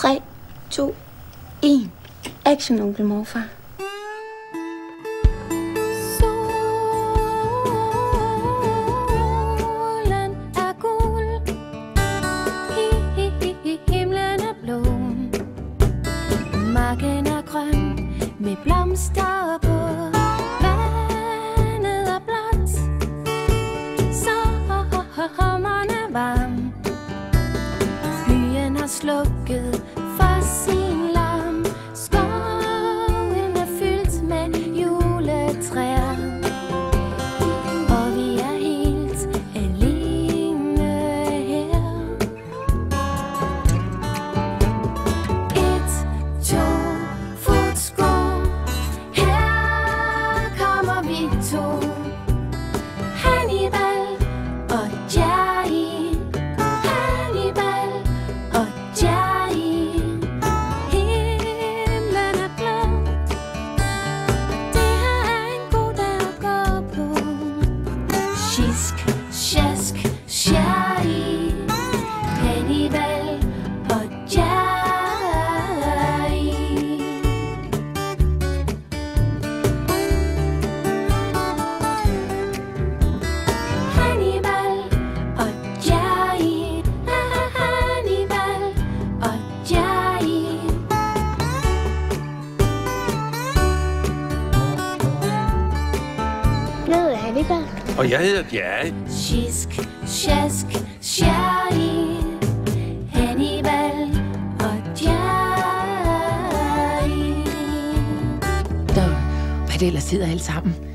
3, 2, 1. Action, onkel morfar. Solen er gul, himlen er blå, marken er grøn med blomster på. Vandet er blåt, sommeren er varm. Byen har slukket for sin larm. Skoven er fyldt med juletræer, og vi er helt alene her. 1, 2, fodsko, her kommer vi to. Hannibal og Jerry, Hannibal og Jerry. Himlen er blå, det her er en god dag at gå på. Sjisk, sjask, Jerry, Hannibal og Jerry. Hannibal og Jerry, Hannibal og Jerry. Jeg hedder Hannibal. Og jeg hedder Jerry. Sjisk, sjask, Jerry, Hannibal og Jerry. Hvad det ellers hedder alle sammen.